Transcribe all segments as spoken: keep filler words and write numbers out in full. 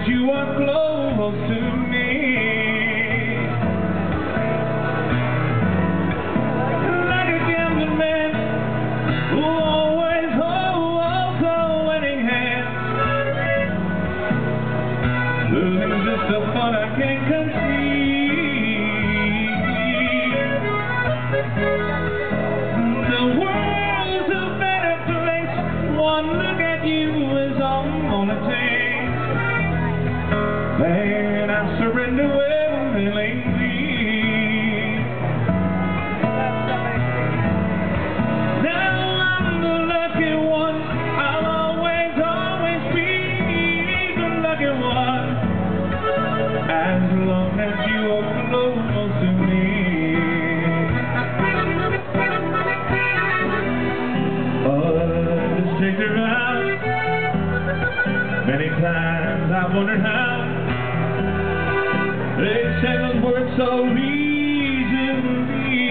as you are close to me. Like a gentleman who always holds a winning hand. Losing's just a fun I can't conceive. The world's a better place. One look at you is all I'm gonna take. Man, I surrender willingly. Now I'm the lucky one. I'll always, always be the lucky one, as long as you are close to me. Others take their out. Many times I wondered how they said those words so easily.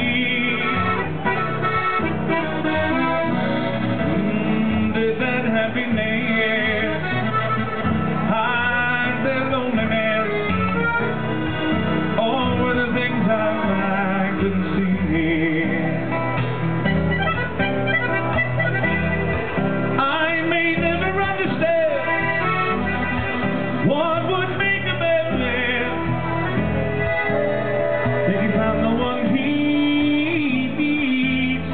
Mm, did that happiness hide their loneliness? All were the things I, I couldn't see. I may never understand what would make a man live if he found the one he needs.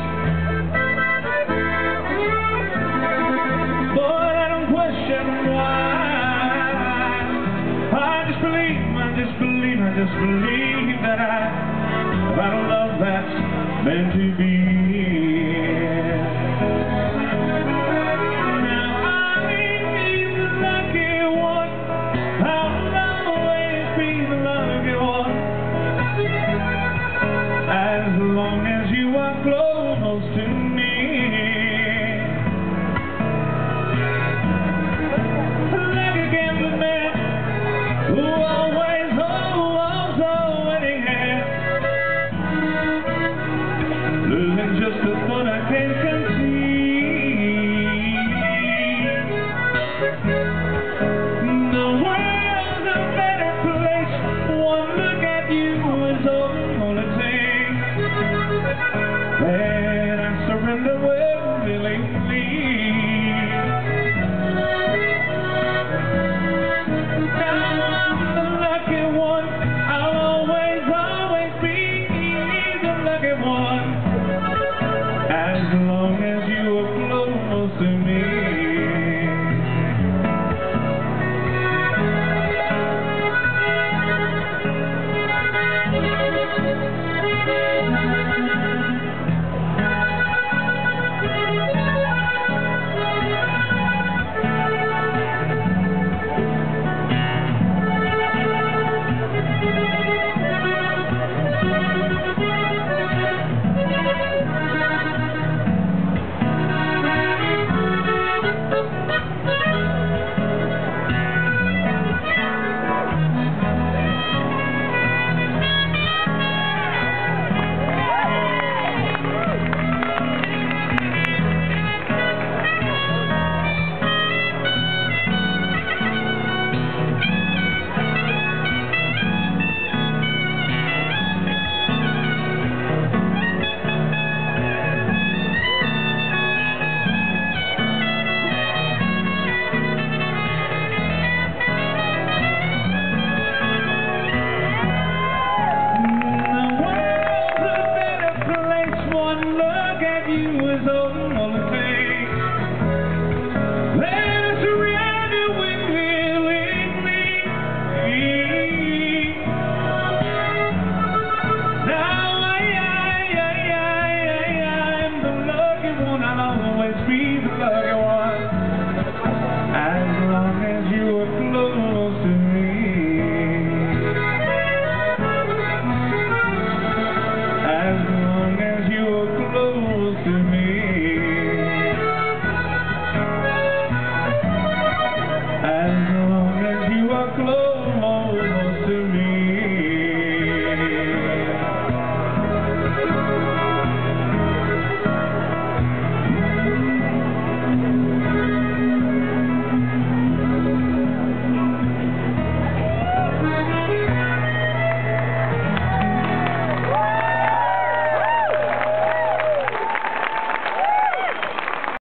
But I don't question why. I just believe, I just believe, I just believe that I found a love that's meant to be. As long as you are close to me. Like a gambling man who